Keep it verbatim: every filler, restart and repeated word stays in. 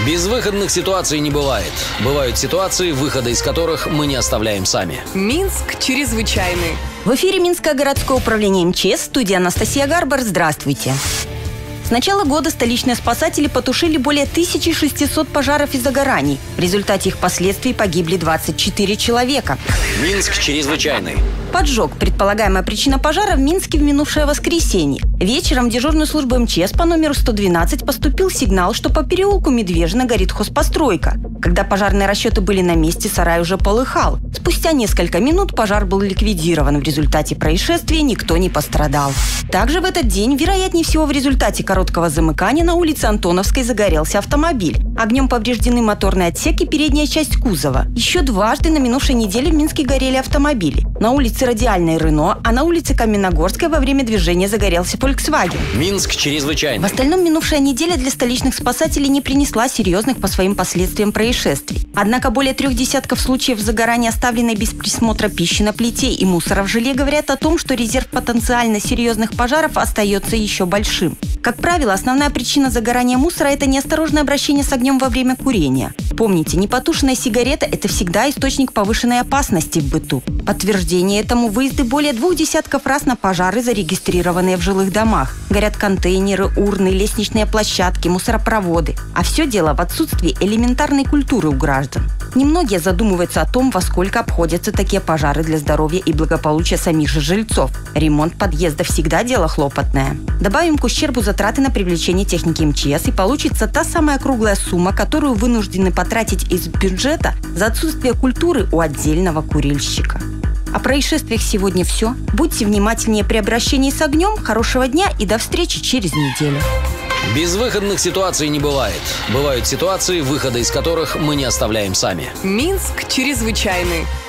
Безвыходных ситуаций не бывает. Бывают ситуации, выхода из которых мы не оставляем сами. Минск чрезвычайный. В эфире Минское городское управление эм че эс, студия Анастасия Гарбар. Здравствуйте. С начала года столичные спасатели потушили более тысячи шестисот пожаров и загораний. В результате их последствий погибли двадцать четыре человека. Минск чрезвычайный. Поджог. Предполагаемая причина пожара в Минске в минувшее воскресенье. Вечером в дежурную службу эм че эс по номеру сто двенадцать поступил сигнал, что по переулку Медвежьина горит хозпостройка. Когда пожарные расчеты были на месте, сарай уже полыхал. Спустя несколько минут пожар был ликвидирован. В результате происшествия никто не пострадал. Также в этот день, вероятнее всего, в результате короткого замыкания на улице Антоновской загорелся автомобиль. Огнем повреждены моторный отсек и передняя часть кузова. Еще дважды на минувшей неделе в Минске горели автомобили. На улице Радиальной Рено, а на улице Каменногорской во время движения загорелся Volkswagen. Минск чрезвычайный. В остальном минувшая неделя для столичных спасателей не принесла серьезных по своим последствиям происшествий. Однако более трех десятков случаев загорания, оставленной без присмотра пищи на плите и мусора в желе, говорят о том, что резерв потенциально серьезных пожаров остается еще большим. Как правило, основная причина загорания мусора – это неосторожное обращение с огнем во время курения. Помните, непотушенная сигарета – это всегда источник повышенной опасности в быту. Подтверждение этому – выезды более двух десятков раз на пожары, зарегистрированные в жилых домах. Горят контейнеры, урны, лестничные площадки, мусоропроводы. А все дело в отсутствии элементарной культуры у граждан. Немногие задумываются о том, во сколько обходятся такие пожары для здоровья и благополучия самих же жильцов. Ремонт подъезда всегда дело хлопотное. Добавим к ущербу затраты на привлечение техники эм че эс, и получится та самая круглая сумма, которую вынуждены потратить из бюджета за отсутствие культуры у отдельного курильщика. О происшествиях сегодня все. Будьте внимательнее при обращении с огнем. Хорошего дня и до встречи через неделю. Безвыходных ситуаций не бывает. Бывают ситуации, выхода из которых мы не оставляем сами. Минск чрезвычайный.